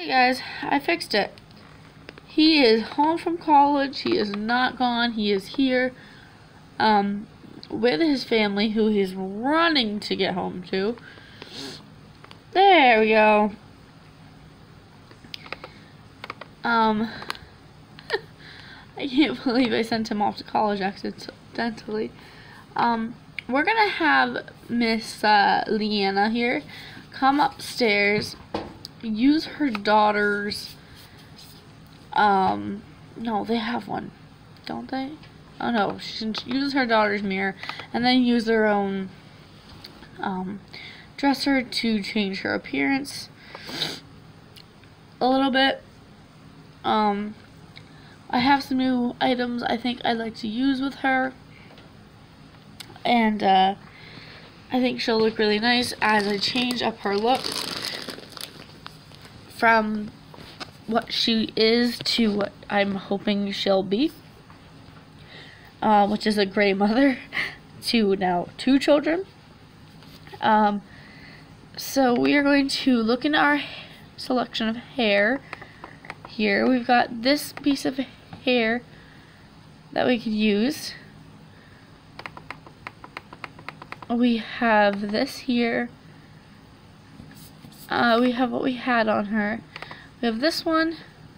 Hey guys, I fixed it. He is home from college. He is not gone. He is here with his family, who he's running to get home to. There we go. I can't believe I sent him off to college accidentally. We're gonna have Miss Leanna here come upstairs, use her daughter's, no, they have one, don't they? Oh no, she uses her daughter's mirror, and then use their own, dresser to change her appearance a little bit. I have some new items I think I'd like to use with her, and I think she'll look really nice as I change up her look from what she is to what I'm hoping she'll be, which is a great mother to now 2 children. So we are going to look in our selection of hair. Here we've got this piece of hair that we could use. We have this here. We have what we had on her. We have this one.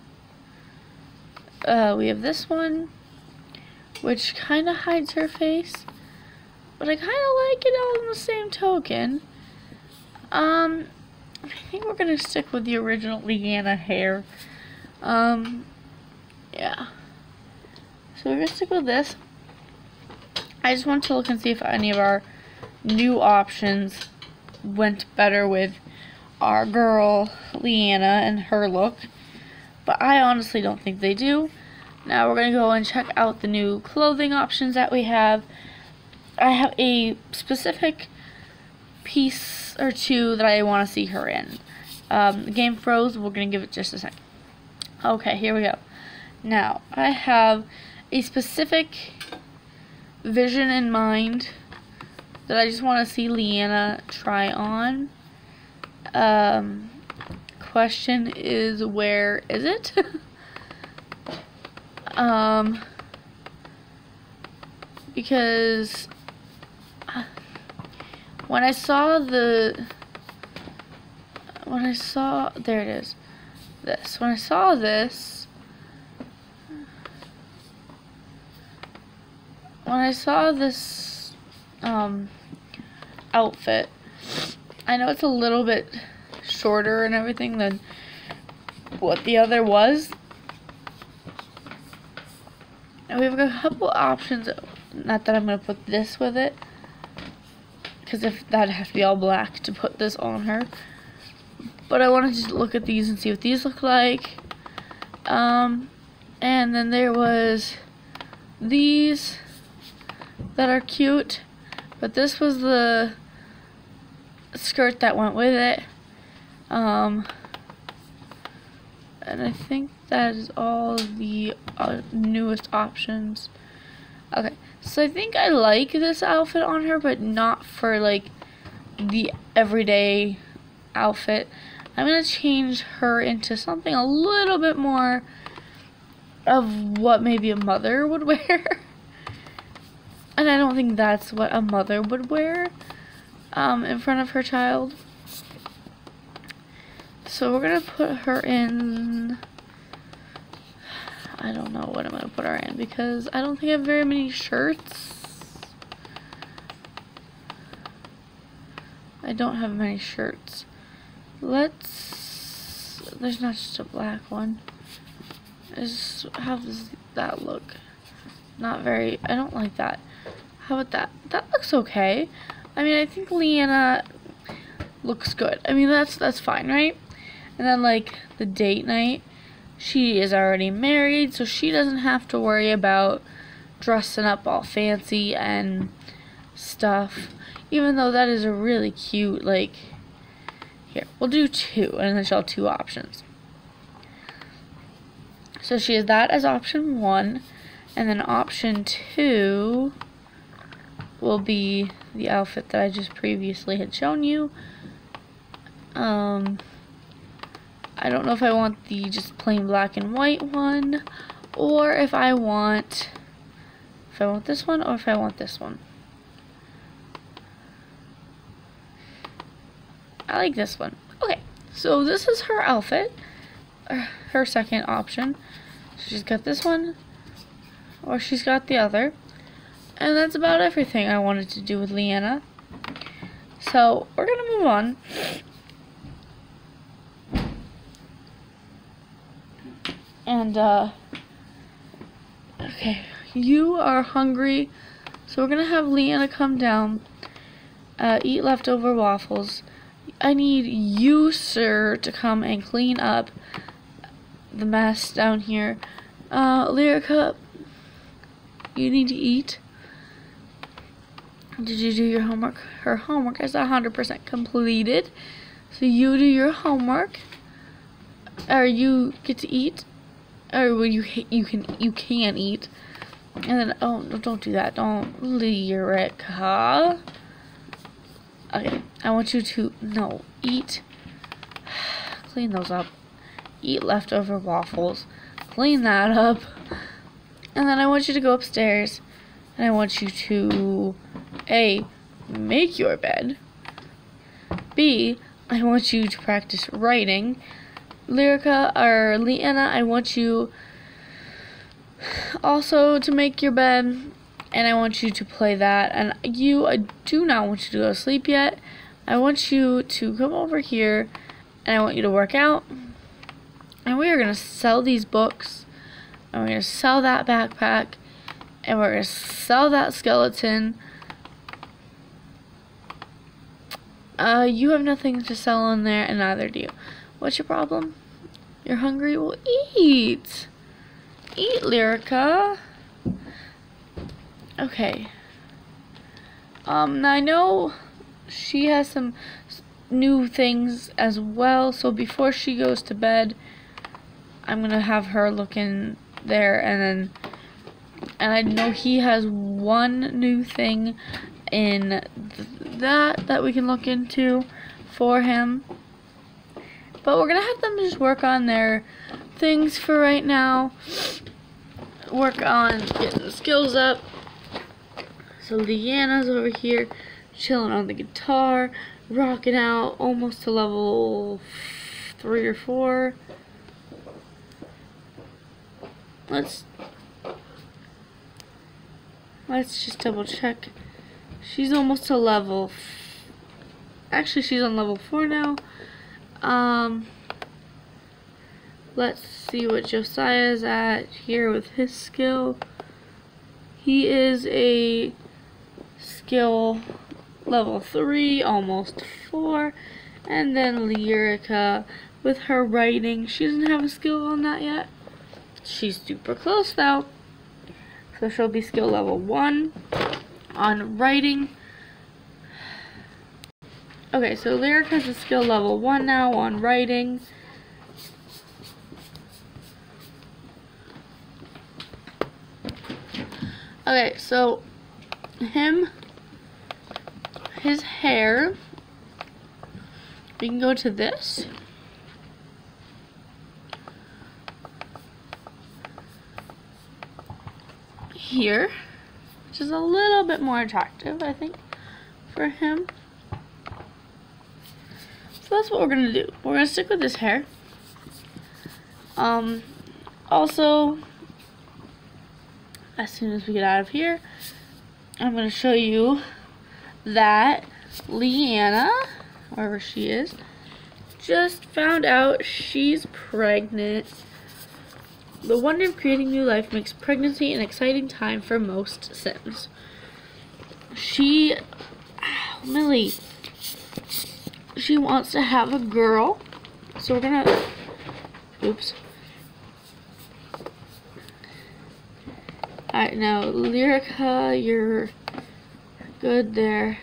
We have this one, which kind of hides her face, but I kind of like it all in the same token. I think we're gonna stick with the original Leanna hair. Yeah. So we're gonna stick with this. I just want to look and see if any of our new options went better with our girl Leanna and her look, but I honestly don't think they do. Now we're gonna go and check out the new clothing options that we have. I have a specific piece or two that I want to see her in. The game froze. We're gonna give it just a second. Okay, here we go. Now I have a specific vision in mind that I just want to see Leanna try on. Question is, where is it? Because when I saw there it is. When I saw this, outfit, I know it's a little bit shorter and everything than what the other was, and we have a couple options. Not that I'm going to put this with it, because if that'd have to be all black to put this on her, but I wanted to look at these and see what these look like. And then there was these that are cute, but this was the skirt that went with it. And I think that is all the newest options. Okay, so I think I like this outfit on her, but not for like the everyday outfit. I'm gonna change her into something a little bit more of what maybe a mother would wear. And I don't think that's what a mother would wear in front of her child. So we're gonna put her in, I don't know what I'm gonna put her in, because I don't think I have very many shirts. I don't have many shirts. There's not just a black one. How does that look? Not very, I don't like that. How about that? That looks okay. I mean, I think Leanna looks good. I mean, that's fine, right? And then like the date night, she is already married, so she doesn't have to worry about dressing up all fancy and stuff. Even though that is a really cute, like, here, we'll do 2, and then she'll have 2 options. So she has that as option 1, and then option 2 will be the outfit that I just previously had shown you. I don't know if I want the just plain black and white one, or if I want this one, or if I want this one. I like this one. Okay, so this is her outfit, her second option. She's got this one, or she's got the other. And that's about everything I wanted to do with Leanna. So, we're gonna move on. And, okay, you are hungry, so we're gonna have Leanna come down, eat leftover waffles. I need you, sir, to come and clean up the mess down here. Lyrica, you need to eat. Did you do your homework? Her homework is 100% completed. So you do your homework, or you get to eat, or well, you can eat. And then, oh, don't do that. Don't, Lyrica. Okay, I want you to, no, eat. Clean those up. Eat leftover waffles. Clean that up. And then I want you to go upstairs. And I want you to, A, make your bed. B, I want you to practice writing. Lyrica, or Leanna, I want you also to make your bed. And I want you to play that. And I do not want you to go to sleep yet. I want you to come over here. And I want you to work out. And we are going to sell these books. And we're going to sell that backpack. And we're going to sell that skeleton. You have nothing to sell in there, and neither do you. What's your problem? You're hungry? Well, eat. Eat, Lyrica. Okay. Now I know she has some new things as well, so before she goes to bed, I'm gonna have her look in there, and I know he has one new thing in that we can look into for him. But we're gonna have them just work on their things for right now. Work on getting the skills up. So Leanna's over here chilling on the guitar, rocking out almost to level 3 or 4. Let's just double check. She's almost to level. Actually, she's on level 4 now. Let's see what Josiah's at here with his skill. He is a skill level 3, almost 4. And then Lyrica with her writing. She doesn't have a skill on that yet. She's super close though. So she'll be skill level 1 on writing. Okay, so Lyrica's a skill level 1 now on writing. Okay, so his hair, we can go to this. Here, which is a little bit more attractive, I think, for him. So that's what we're gonna do. We're gonna stick with this hair. Also, as soon as we get out of here, I'm gonna show you that Leanna, wherever she is, just found out she's pregnant. The wonder of creating new life makes pregnancy an exciting time for most Sims. Millie, she wants to have a girl, so we're gonna, oops. Alright, now Lyrica, you're good there.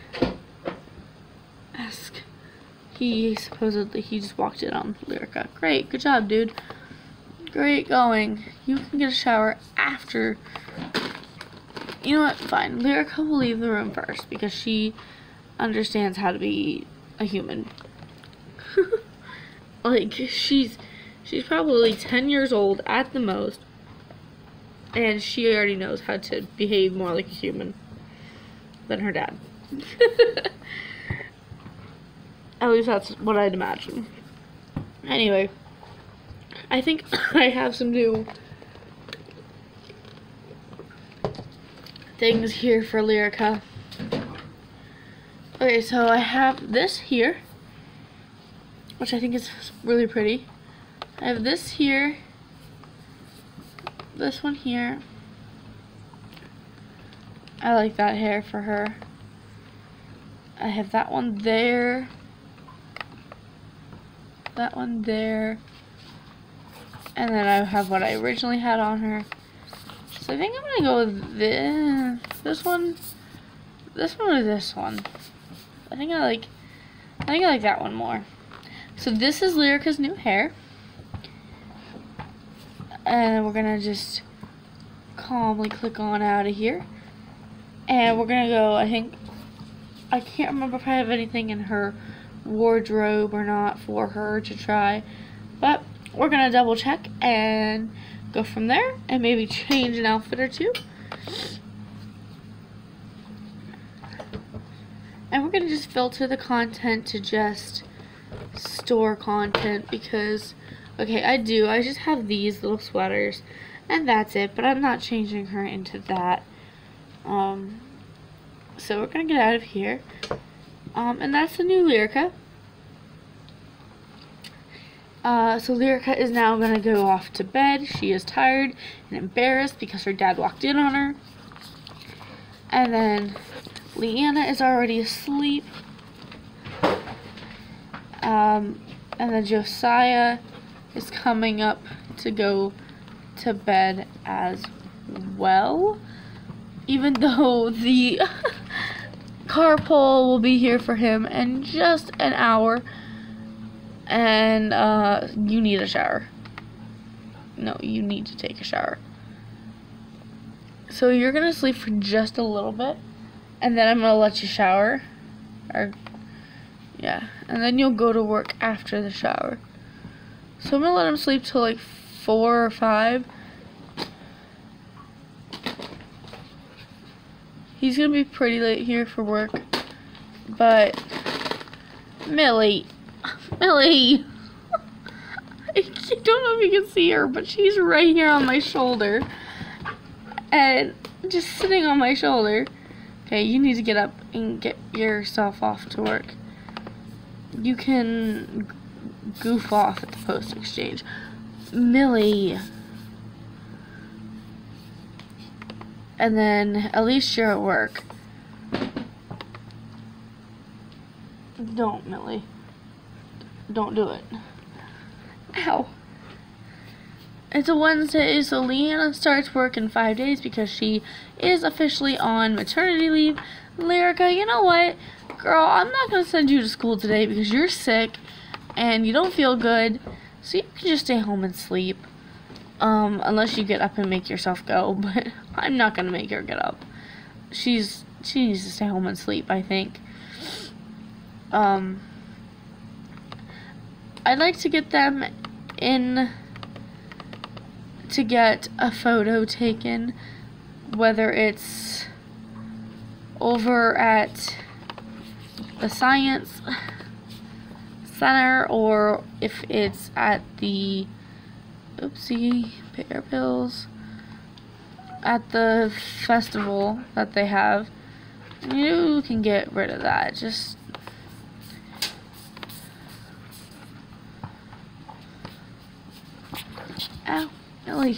He just walked in on Lyrica. Great, good job, dude. Great going. You can get a shower after. You know what? Fine. Lyrica will leave the room first because she understands how to be a human. Like, she's probably 10 years old at the most, and she already knows how to behave more like a human than her dad. At least that's what I'd imagine. Anyway, I think I have some new things here for Lyrica. Okay, so I have this here, which I think is really pretty. I have this here, this one here. I like that hair for her. I have that one there, that one there, and then I have what I originally had on her. So I think I'm gonna go with this one, or this one. I think I like that one more. So this is Lyrica's new hair, and we're gonna just calmly click on out of here, and we're gonna go. I can't remember if I have anything in her wardrobe or not for her to try, but we're gonna double check and go from there, and maybe change an outfit or two. And we're gonna just filter the content to just store content, because okay, I just have these little sweaters and that's it, but I'm not changing her into that. So we're gonna get out of here, and that's the new Lyrica. So Lyrica is now gonna go off to bed. She is tired and embarrassed because her dad walked in on her. And then Leanna is already asleep. And then Josiah is coming up to go to bed as well. Even though the carpool will be here for him in just an hour. And you need a shower. No, you need to take a shower. So you're gonna sleep for just a little bit, and then I'm gonna let you shower. Yeah, and then you'll go to work after the shower. So I'm gonna let him sleep till like 4 or 5. He's gonna be pretty late here for work, but Millie. I don't know if you can see her, but she's right here on my shoulder. And just sitting on my shoulder. Okay, you need to get up and get yourself off to work. You can goof off at the post exchange. Millie. And then at least you're at work. Don't, Millie. Don't do it. Ow. It's a Wednesday, so Leanna starts work in 5 days because she is officially on maternity leave. Lyrica, you know what? Girl, I'm not going to send you to school today because you're sick and you don't feel good. So you can just stay home and sleep. Unless you get up and make yourself go. But I'm not going to make her get up. She needs to stay home and sleep, I think. I'd like to get them in to get a photo taken, whether it's over at the Science Center or if it's at the Pear Pills at the festival that they have. You can get rid of that. Just ow, Millie.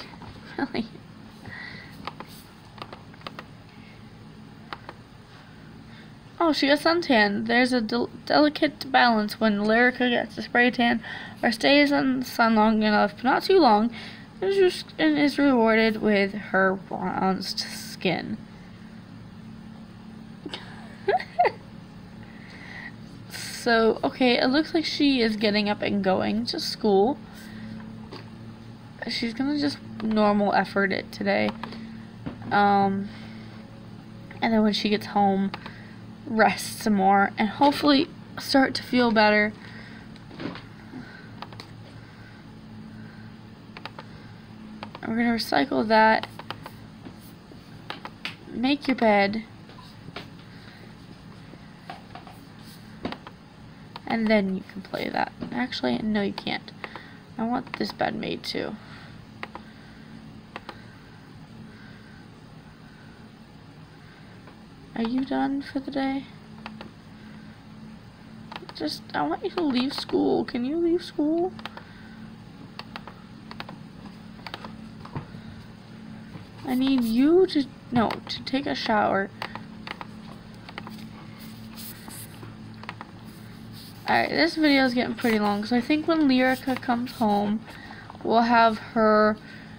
Oh, she got suntan. There's a delicate balance when Lyrica gets a spray tan or stays in the sun long enough, but not too long, and is rewarded with her bronzed skin. So, okay, it looks like she is getting up and going to school. She's gonna just normal effort it today. And then when she gets home, rest some more and hopefully start to feel better. We're going to recycle that. Make your bed. And then you can play that. Actually, no, you can't. I want this bed made too. Are you done for the day? I want you to leave school. Can you leave school? I need you to take a shower. Alright, this video is getting pretty long, so I think when Lyrica comes home, we'll have her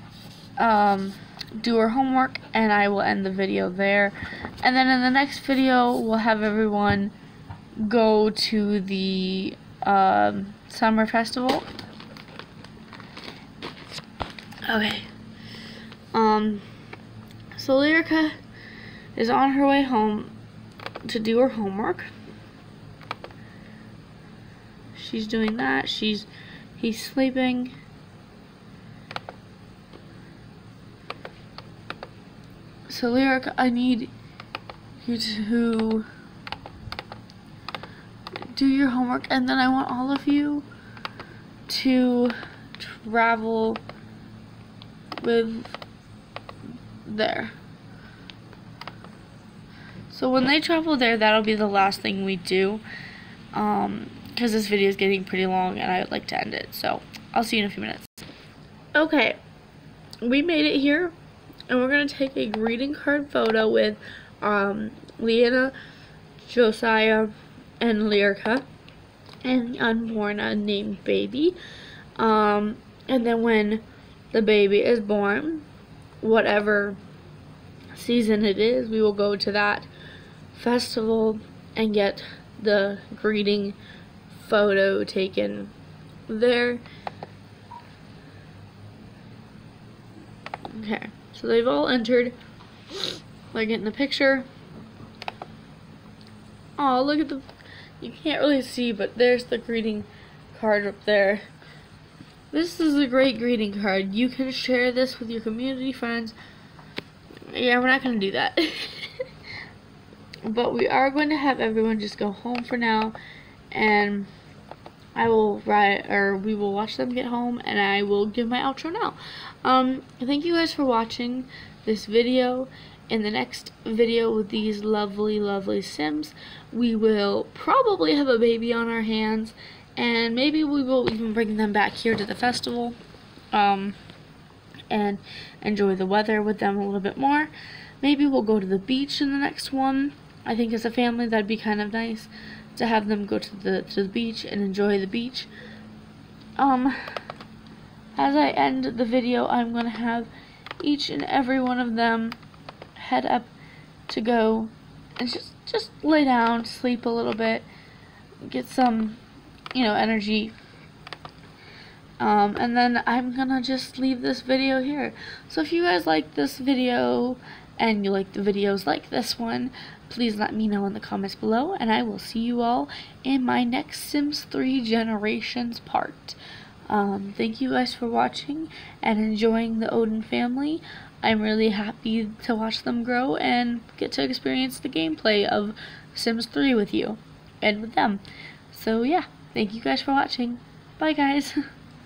do her homework, and I will end the video there. And then in the next video, we'll have everyone go to the summer festival. Okay. So Lyrica is on her way home to do her homework. She's doing that. He's sleeping. So Lyrica, I need you to do your homework, and then I want all of you to travel with there. So when they travel there, that'll be the last thing we do, because this video is getting pretty long and I would like to end it. So I'll see you in a few minutes. Okay, we made it here, and we're gonna take a greeting card photo with Leanna, Josiah, and Lyrica, and the unborn unnamed baby. And then when the baby is born, whatever season it is, we will go to that festival and get the greeting photo taken there. Okay, so they've all entered. They're getting the picture. Oh, look at you can't really see, but there's the greeting card up there. This is a great greeting card. You can share this with your community friends. Yeah, we're not going to do that. But we are going to have everyone just go home for now, and we will watch them get home, and I will give my outro now. Thank you guys for watching this video. In the next video with these lovely, lovely Sims, we will probably have a baby on our hands, and maybe we will even bring them back here to the festival, and enjoy the weather with them a little bit more. Maybe we'll go to the beach in the next one. I think as a family that'd be kind of nice to have them go to the beach and enjoy the beach. As I end the video, I'm going to have each and every one of them head up to go and just lay down, sleep a little bit, get some, energy. And then I'm gonna just leave this video here. So if you guys like this video and you like the videos like this one, please let me know in the comments below, and I will see you all in my next Sims 3 Generations part. Thank you guys for watching and enjoying the Odin family. I'm really happy to watch them grow and get to experience the gameplay of Sims 3 with you and with them. So yeah, thank you guys for watching. Bye guys.